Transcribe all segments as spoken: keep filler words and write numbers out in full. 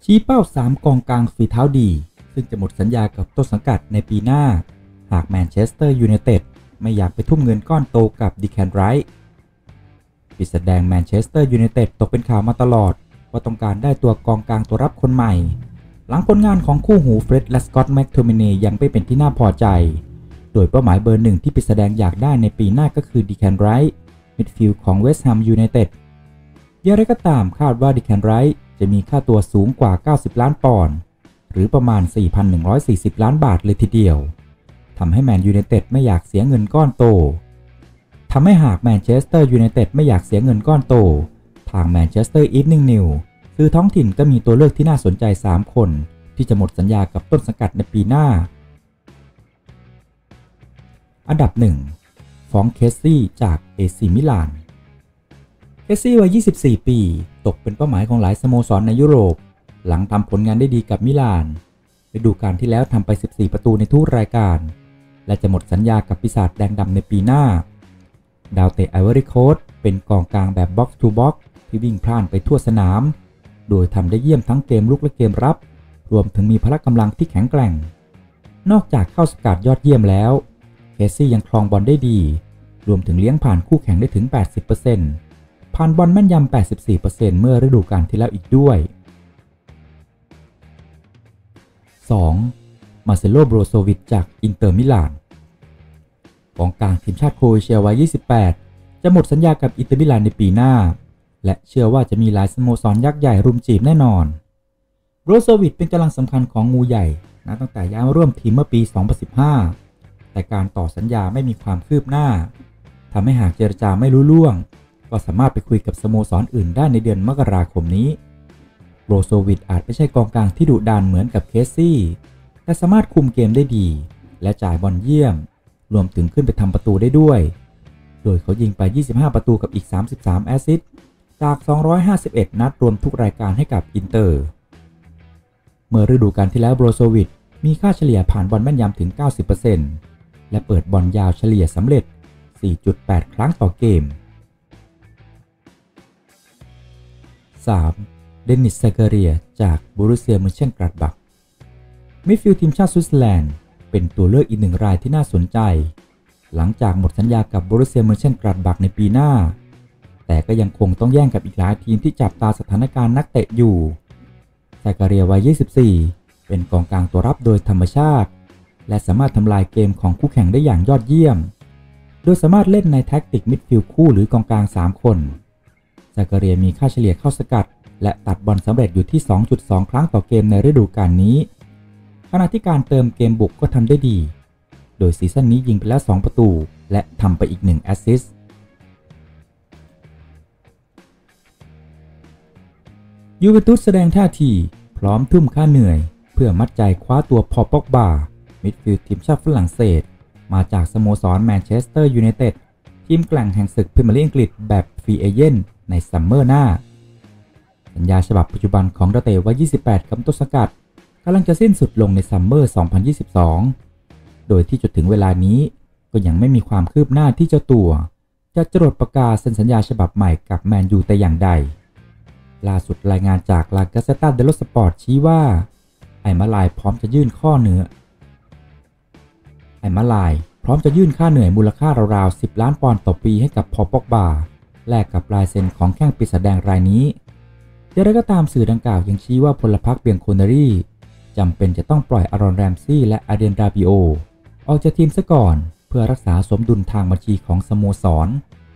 ชี้เป้าสามกองกลางฝีเท้าดีซึ่งจะหมดสัญญากับต้นสังกัดในปีหน้าหากแมนเชสเตอร์ยูไนเต็ดไม่อยากไปทุ่มเงินก้อนโตกับดิแคนไรท์ปีศาจแดงแมนเชสเตอร์ยูไนเต็ดตกเป็นข่าวมาตลอดว่าต้องการได้ตัวกองกลางตัวรับคนใหม่หลังผลงานของคู่หูเฟร็ดและสกอตต์แม็กโทมินียังไม่เป็นที่น่าพอใจโดยเป้าหมายเบอร์หนึ่งที่ปีศาจแดงอยากได้ในปีหน้าก็คือดิแคนไรท์มิดฟิลด์ของเวสต์แฮมยูไนเต็ดอย่างไรก็ตามคาดว่าดิแคนไรท์จะมีค่าตัวสูงกว่าเก้าสิบล้านปอนด์หรือประมาณ สี่พันหนึ่งร้อยสี่สิบ ล้านบาทเลยทีเดียวทำให้แมนยูไนเต็ดไม่อยากเสียเงินก้อนโตทำให้หากแมนเชสเตอร์ยูไนเต็ดไม่อยากเสียเงินก้อนโตทางแมนเชสเตอร์อีฟนิ่งนิวคือท้องถิ่นก็มีตัวเลือกที่น่าสนใจสามคนที่จะหมดสัญญากับต้นสังกัดในปีหน้าอันดับหนึ่งฟรองก์เคสซี่จากเอซีมิลานเคสซี่วัยยี่สิบสี่ปีตกเป็นเป้าหมายของหลายสโมสรในยุโรปหลังทำผลงานได้ดีกับมิลานฤดูกาลที่แล้วทำไปสิบสี่ประตูในทุกรายการและจะหมดสัญญากับปีศาจแดงดำในปีหน้าดาวเตะไอวอรี่โคสต์เป็นกองกลางแบบบ็อกซ์ทูบ็อกซ์ที่วิ่งพล่านไปทั่วสนามโดยทำได้เยี่ยมทั้งเกมลุกและเกมรับรวมถึงมีพละกำลังที่แข็งแกร่งนอกจากเข้าสกัดยอดเยี่ยมแล้วเคสซี่ยังครองบอลได้ดีรวมถึงเลี้ยงผ่านคู่แข่งได้ถึง แปดสิบเปอร์เซ็นต์ ผ่านบอลแม่นยำ แปดสิบสี่เปอร์เซ็นต์ เมื่อฤดูกาลที่แล้วอีกด้วยสองมาเซโล โบรโซวิชจากอินเตอร์มิลานกองกลางทีมชาติโครเอเชียวัยยี่สิบแปดจะหมดสัญญากับอินเตอร์มิลานในปีหน้าและเชื่อว่าจะมีหลายสโมสรยักษ์ใหญ่รุมจีบแน่นอนโบรโซวิชเป็นกำลังสำคัญของงูใหญ่นับตั้งแต่ย้ายมาร่วมทีมเมื่อปีสองพันสิบห้าแต่การต่อสัญญาไม่มีความคืบหน้าทำให้หากเจรจาไม่รู้ล่วงก็สามารถไปคุยกับสโมสรอื่นได้ในเดือนมกราคมนี้โบรโซวิชอาจไม่ใช่กองกลางที่ดุดันเหมือนกับเคสซี่แต่สามารถคุมเกมได้ดีและจ่ายบอลเยี่ยมรวมถึงขึ้นไปทำประตูได้ด้วยโดยเขายิงไปยี่สิบห้าประตูกับอีกสามสิบสามแอสซิสต์จากสองร้อยห้าสิบเอ็ดนัดรวมทุกรายการให้กับอินเตอร์เมื่อฤดูกาลที่แล้วโบรโซวิชมีค่าเฉลี่ยผ่านบอลแม่นยำถึง เก้าสิบเปอร์เซ็นต์ และเปิดบอลยาวเฉลี่ยสำเร็จ สี่จุดแปด ครั้งต่อเกมสามเดนิส ซาการียจากบรูเซีย มอนเชนกลาดบัคมิดฟิลด์ทีมชาติสวิตเซอร์แลนด์เป็นตัวเลือกอีกหนึ่งรายที่น่าสนใจหลังจากหมดสัญญากับบรูเซีย มอนเชนกลาดบัคในปีหน้าแต่ก็ยังคงต้องแย่งกับอีกหลายทีมที่จับตาสถานการณ์นักเตะอยู่ซาการียวัยยี่สิบสี่เป็นกองกลางตัวรับโดยธรรมชาติและสามารถทำลายเกมของคู่แข่งได้อย่างยอดเยี่ยมโดยสามารถเล่นในแท็กติกมิดฟิลด์คู่หรือกองกลางสามคนซาการียมีค่าเฉลี่ยเข้าสกัดและตัดบอลสำเร็จอยู่ที่ สองจุดสอง ครั้งต่อเกมในฤดูกาลนี้ขณะที่การเติมเกมบุกก็ทำได้ดีโดยซีซั่นนี้ยิงไปแล้วสองประตูและทำไปอีกหนึ่งแอสซิสต์ยูเวนตุสแสดงท่าทีพร้อมทุ่มค่าเหนื่อยเพื่อมัดใจคว้าตัวพอล ป็อกบามิดฟิลด์ทีมชาติฝรั่งเศสมาจากสโมสรแมนเชสเตอร์ยูไนเต็ดทีมแกร่งแห่งศึกพรีเมียร์ลีกอังกฤษแบบฟรีเอเจนต์ในซัมเมอร์หน้าสัญญาฉบับปัจจุบันของดาวเตะวัยยี่สิบแปดกับต้นสังกัดกำลังจะสิ้นสุดลงในซัมเมอร์สองพันยี่สิบสองโดยที่จนถึงเวลานี้ก็ยังไม่มีความคืบหน้าที่เจ้าตัวจะจรดประกาศเซ็นสัญญาฉบับใหม่กับแมนยูแต่อย่างใดล่าสุดรายงานจากลา กาเซต้า เดลโล สปอร์ตชี้ว่าไอมาลายพร้อมจะยื่นข้อเหนือไอมาลายพร้อมจะยื่นค่าเหนื่อยมูลค่าราวๆสิบล้านปอนด์ต่อปีให้กับพอล ป็อกบาแลกกับลายเซ็นของแข้งปีศาจแดงรายนี้อย่างไรก็ตามสื่อดังกล่าวยังชี้ว่าพลพรรคเบียงโคนารีจำเป็นจะต้องปล่อยอารอน แรมซี่และอาเดน ราบิโอออกจากทีมซะก่อนเพื่อรักษาสมดุลทางบัญชีของสโมสร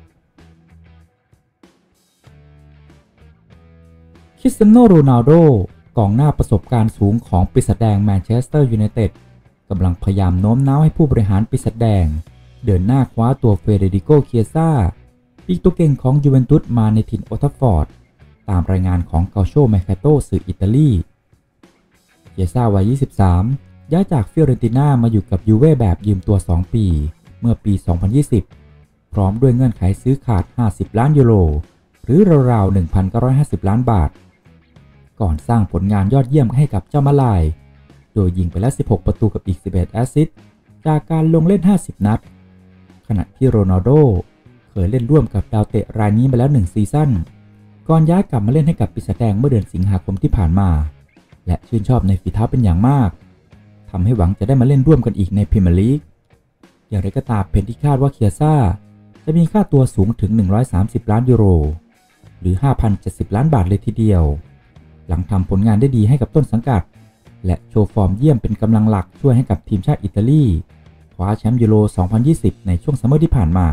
คริสเตียโน โรนัลโดกองหน้าประสบการณ์สูงของปีศาจแดงแมนเชสเตอร์ยูไนเต็ดกำลังพยายามโน้มน้าวให้ผู้บริหารปีศาจแดงเดินหน้าคว้าตัวเฟเดริโก เคียซ่าปีกตัวเก่งของยูเวนตุสมาในถิ่นโอลด์ แทรฟฟอร์ดตามรายงานของเกาโช แมคคาโตสื่ออิตาลีเคียซ่าวัยยี่สิบสามย้ายจากฟิโอเรนติน่ามาอยู่กับยูเว่แบบยืมตัวสองปีเมื่อปีสองพันยี่สิบพร้อมด้วยเงื่อนไขซื้อขาดห้าสิบล้านยูโรหรือราวๆ หนึ่งพันเก้าร้อยห้าสิบ ล้านบาทก่อนสร้างผลงานยอดเยี่ยมให้กับเจ้ามาลายโดยยิงไปแล้วสิบหกประตูกับอีกสิบเอ็ดแอสซิสต์จากการลงเล่นห้าสิบนัดขณะที่โรนัลโดเคยเล่นร่วมกับดาวเตะรายนี้มาแล้วหนึ่งซีซั่นก่อนย้ายกลับมาเล่นให้กับปีศาจแดงเมื่อเดือนสิงหาคมที่ผ่านมาและชื่นชอบในฝีเท้าเป็นอย่างมากทำให้หวังจะได้มาเล่นร่วมกันอีกในพรีเมียร์ลีกอย่างไรก็ตามเป็นที่คาดว่าเคียซ่าจะมีค่าตัวสูงถึงหนึ่งร้อยสามสิบล้านยูโรหรือ ห้าพันเจ็ดสิบ ล้านบาทเลยทีเดียวหลังทำผลงานได้ดีให้กับต้นสังกัดและโชว์ฟอร์มเยี่ยมเป็นกำลังหลักช่วยให้กับทีมชาติอิตาลีคว้าแชมป์ยูโร สองพันยี่สิบ ในช่วงซัมเมอร์ที่ผ่านมา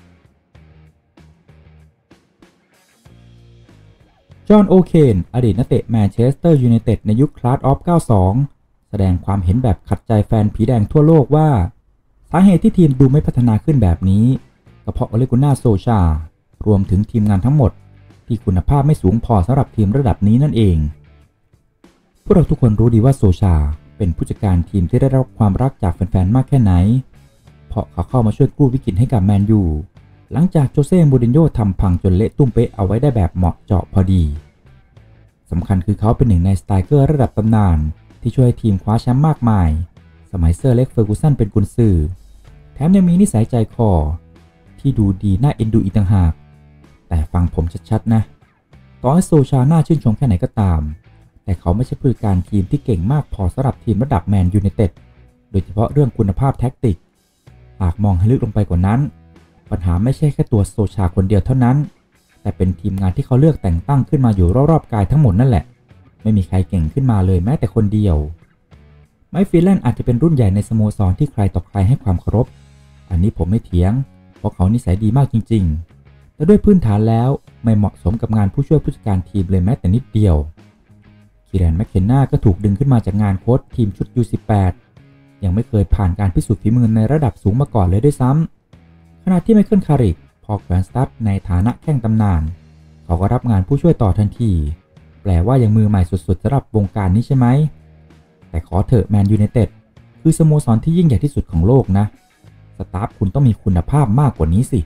จอห์น โอเคนอดีตนักเตะแมนเชสเตอร์ยูไนเต็ดในยุคคลาสออฟ เก้าสิบสอง แสดงความเห็นแบบขัดใจแฟนผีแดงทั่วโลกว่าสาเหตุที่ทีมดูไม่พัฒนาขึ้นแบบนี้ก็เพราะโอเลกุน่าโซชารวมถึงทีมงานทั้งหมดที่คุณภาพไม่สูงพอสำหรับทีมระดับนี้นั่นเองพวกเราทุกคนรู้ดีว่าโซชาเป็นผู้จัดการทีมที่ได้รับความรักจากแฟนๆมากแค่ไหนเพราะเขาเข้ามาช่วยกู้วิกฤตให้กับแมนยูหลังจากโจเซ่มูรินโญ่ทำพังจนเละตุ้มเป๊ะเอาไว้ได้แบบเหมาะเจาะพอดีสำคัญคือเขาเป็นหนึ่งในสไตรเกอร์ระดับตำนานที่ช่วยทีมคว้าแชมป์มากมายสมัยเซอร์เล็กเฟอร์กูสันเป็นกุนซือแถมยังมีนิสัยใจคอที่ดูดีน่าเอ็นดูอีกต่างหากแต่ฟังผมชัดๆนะต่อให้โซชาน่าชื่นชมแค่ไหนก็ตามแต่เขาไม่ใช่ผู้จัดการทีมที่เก่งมากพอสำหรับทีมระดับแมนยูไนเต็ดโดยเฉพาะเรื่องคุณภาพแท็กติกหากมองให้ลึกลงไปกว่านั้นปัญหาไม่ใช่แค่ตัวโซชาคนเดียวเท่านั้นแต่เป็นทีมงานที่เขาเลือกแต่งตั้งขึ้นมาอยู่รอบๆกายทั้งหมดนั่นแหละไม่มีใครเก่งขึ้นมาเลยแม้แต่คนเดียวไมค์ฟิลแลนด์อาจจะเป็นรุ่นใหญ่ในสโมสรที่ใครต่อใครให้ความเคารพอันนี้ผมไม่เถียงเพราะเขานิสัยดีมากจริงๆแต่ด้วยพื้นฐานแล้วไม่เหมาะสมกับงานผู้ช่วยผู้จัดการทีมเลยแม้แต่นิดเดียวคีแรน แมคเคนนาก็ถูกดึงขึ้นมาจากงานโค้ชทีมชุด ยู สิบแปด ยังไม่เคยผ่านการพิสูจน์ฝีมือในระดับสูงมาก่อนเลยด้วยซ้ำขณะที่ไมเคิลคาริกพอแขวนสตั๊ดในฐานะแข้งตำนานเขาก็รับงานผู้ช่วยต่อทันทีแปลว่ายังมือใหม่สุดๆสำหรับวงการนี้ใช่ไหมแต่ขอเถอะแมนยูไนเต็ดคือสโมสรที่ยิ่งใหญ่ที่สุดของโลกนะสตาฟคุณต้องมีคุณภาพมากกว่านี้สิ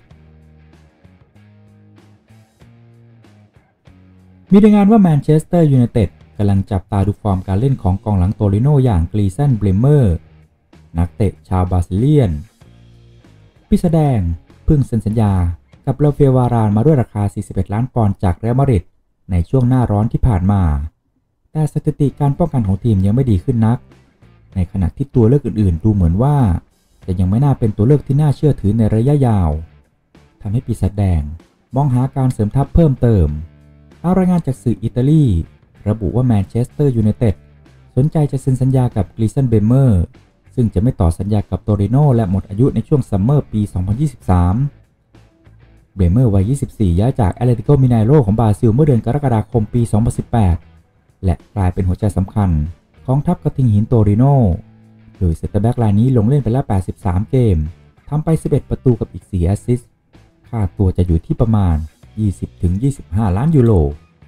มีรายงานว่าแมนเชสเตอร์ยูไนเต็ดกำลังจับตาดูฟอร์มการเล่นของกองหลังโตริโนอย่างกรีซันเบรเมอร์นักเตะชาวบราซิเลียนพี่แสดงเพิ่งเซ็นสัญญากับราฟาเอล วารานมาด้วยราคาสี่สิบเอ็ดล้านปอนด์จากเรอัลมาดริดในช่วงหน้าร้อนที่ผ่านมาแต่สถิติการป้องกันของทีมยังไม่ดีขึ้นนักในขณะที่ตัวเลือกอื่นๆดูเหมือนว่าจะยังไม่น่าเป็นตัวเลือกที่น่าเชื่อถือในระยะยาวทำให้ปีศาจแดงมองหาการเสริมทัพเพิ่มเติมเอารายงานจากสื่ออิตาลีระบุว่าแมนเชสเตอร์ยูไนเต็ดสนใจจะเซ็นสัญญากับกรีซันเบเมอร์ซึ่งจะไม่ต่อสัญญากับโตริโนและหมดอายุในช่วงซัมเมอร์ปี สองพันยี่สิบสามเบเมอร์วัย ยี่สิบสี่ ย้ายจากแอตเลติโกมิไนโรของบราซิลเมื่อเดือนกรกฎาคมปี สองพันสิบแปดและกลายเป็นหัวใจสำคัญของทัพกระทิงหินโตริโนโดยเซนเตอร์แบ็กรายนี้ลงเล่นไปแล้วแปดสิบสามเกมทำไปสิบเอ็ดประตูกับอีกสี่แอสซิสต์ค่าตัวจะอยู่ที่ประมาณ ยี่สิบถึงยี่สิบห้า ล้านยูโร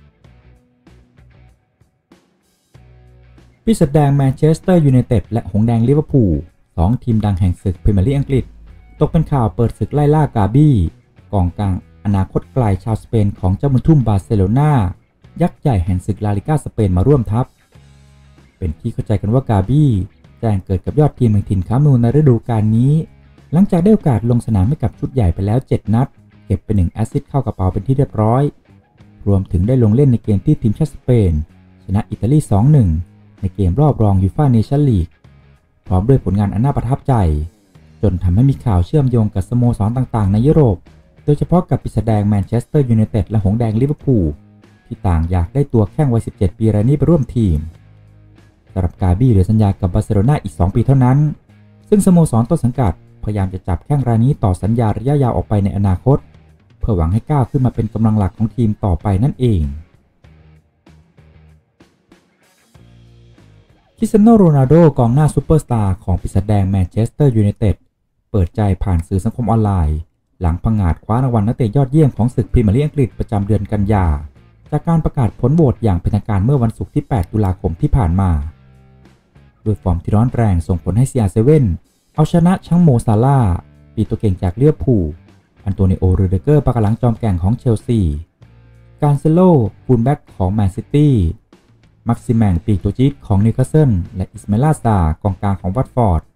ปีศาจแดงแมนเชสเตอร์ยูไนเต็ดและหงส์แดงลิเวอร์พูลสองทีมดังแห่งศึกพรีเมียร์ลีกอังกฤษตกเป็นข่าวเปิดศึกไล่ล่ากาบี้กองกลางอนาคตไกลชาวสเปนของเจ้าบุญทุ่มบาร์เซโลนายักษ์ใหญ่แห่งศึกลาลิก้าสเปนมาร่วมทัพเป็นที่เข้าใจกันว่ากาบี้แจ้งเกิดกับยอดทีมแห่งถิ่นคานูในฤดูกาลนี้หลังจากได้โอกาสลงสนามให้กับชุดใหญ่ไปแล้วเจ็ดนัดเก็บไปหนึ่งแอสซิสต์เข้ากระเป๋าเป็นที่เรียบร้อยรวมถึงได้ลงเล่นในเกมที่ทีมชาติสเปนชนะอิตาลี สองหนึ่ง ในเกมรอบรองยูฟ่าเนชั่นลีกพร้อมด้วยผลงานอันน่าประทับใจจนทำให้มีข่าวเชื่อมโยงกับสโมสรต่างๆในยุโรปโดยเฉพาะกับปีศาจแดงแมนเชสเตอร์ยูไนเต็ดและหงส์แดงลิเวอร์พูลที่ต่างอยากได้ตัวแข้งวัยสิบเจ็ดปีรายนี้ไปร่วมทีมสำหรับกาบี้เหลือสัญญากับบาร์เซโลนาอีกสองปีเท่านั้นซึ่งสโมสรต้นสังกัดพยายามจะจับแข้งรายนี้ต่อสัญญาระยะยาวออกไปในอนาคตเพื่อหวังให้ก้าวขึ้นมาเป็นกำลังหลักของทีมต่อไปนั่นเองคริสเตียโน โรนัลโดกองหน้าซูเปอร์สตาร์ของปีศาจแดงแมนเชสเตอร์ยูไนเต็ดเปิดใจผ่านสื่อสังคมออนไลน์หลังผงาดคว้ารางวัลนักเตะยอดเยี่ยมของศึกพรีเมียร์ลีกอังกฤษประจำเดือนกันยาจากการประกาศผลโหวตอย่างเป็นทางการเมื่อวันศุกร์ที่แปดตุลาคมที่ผ่านมาโดยฟอร์มที่ร้อนแรงส่งผลให้ ซี อาร์ เซเว่น เอาชนะชังโมซาลาห์ปีตัวเก่งจากลิเวอร์พูลอันโตนิโอ รูเดเกอร์ปากหลังจอมแกร่งของเชลซีการเซโลฟูลแบ็กของแมนซิตี้มักซิแมนปีกตัวจี๊ดของนิวคาสเซิลและอิสมาอิล ซาร์กองกลางของวัตฟอร์ด